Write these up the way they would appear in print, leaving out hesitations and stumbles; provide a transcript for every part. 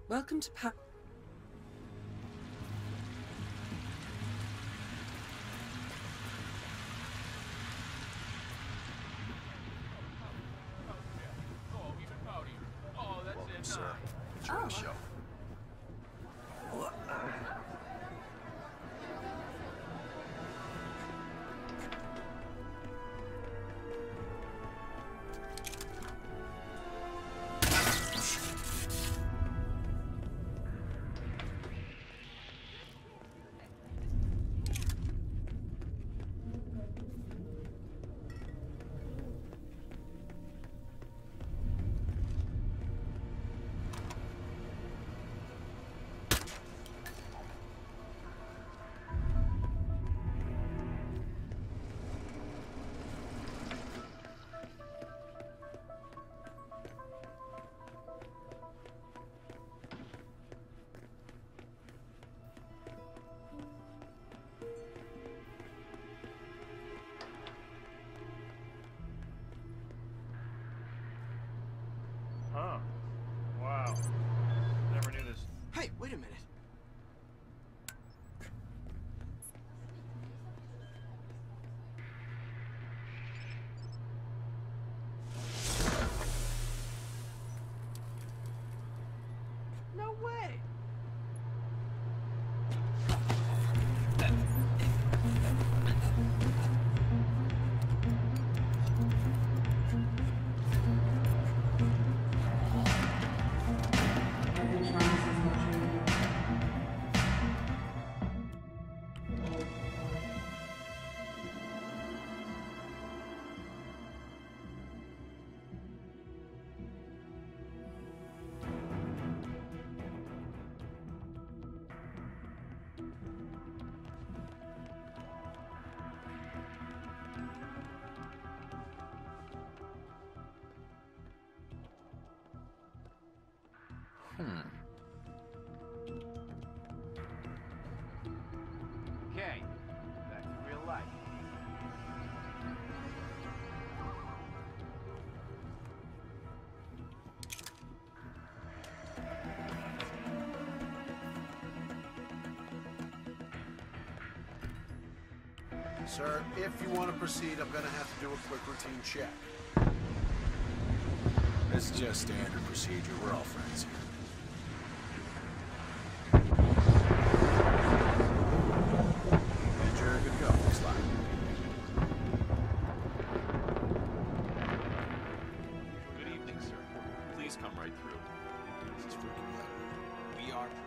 Welcome to Pa- Welcome, sir. Enjoy the show. Huh. Wow. Never knew this. Hey, wait a minute. No way! Okay, back to real life. Sir, if you want to proceed, I'm going to have to do a quick routine check. This is just standard procedure. We're all friends here. And you're good to go. Next line. Good evening, sir. Please come right through. This is freaking late. We are...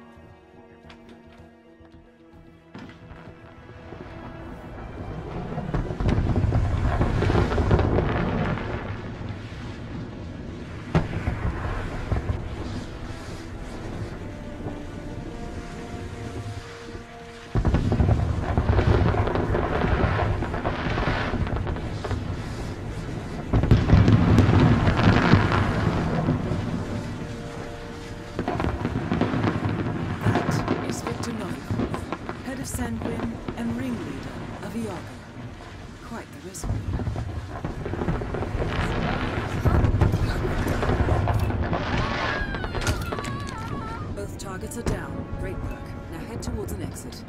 That is Victor Novikov, head of Sanguine and ringleader of Iago. Quite the recipe. Both targets are down. Great work. Now head towards an exit.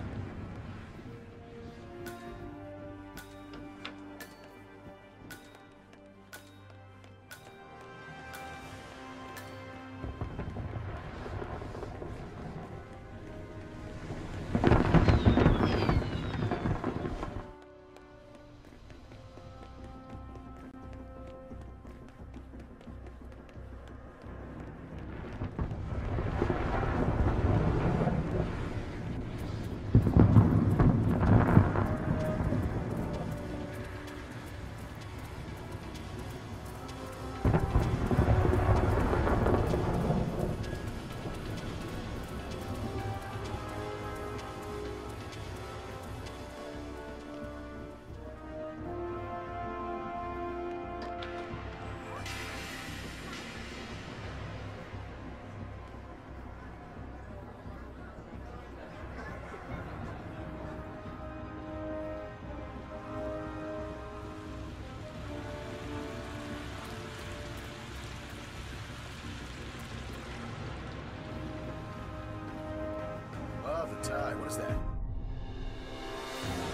the tie. What is that?